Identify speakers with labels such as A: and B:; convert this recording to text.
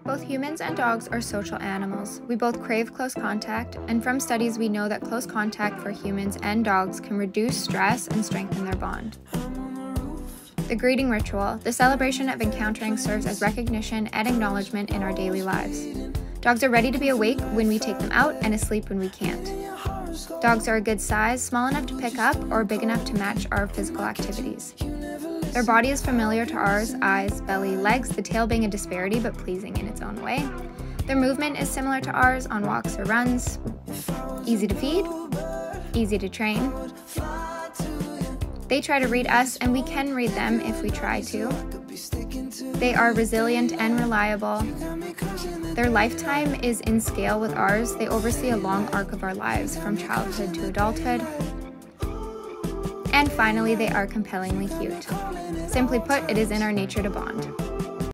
A: Both humans and dogs are social animals. We both crave close contact, and from studies we know that close contact for humans and dogs can reduce stress and strengthen their bond. The greeting ritual, the celebration of encountering, serves as recognition and acknowledgement in our daily lives. Dogs are ready to be awake when we take them out and asleep when we can't. Dogs are a good size, small enough to pick up or big enough to match our physical activities. Their body is familiar to ours: eyes, belly, legs, the tail being a disparity but pleasing in its own way. Their movement is similar to ours on walks or runs. Easy to feed, easy to train. They try to read us, and we can read them if we try to. They are resilient and reliable. Their lifetime is in scale with ours. They oversee a long arc of our lives, from childhood to adulthood. And finally, they are compellingly cute. Simply put, it is in our nature to bond.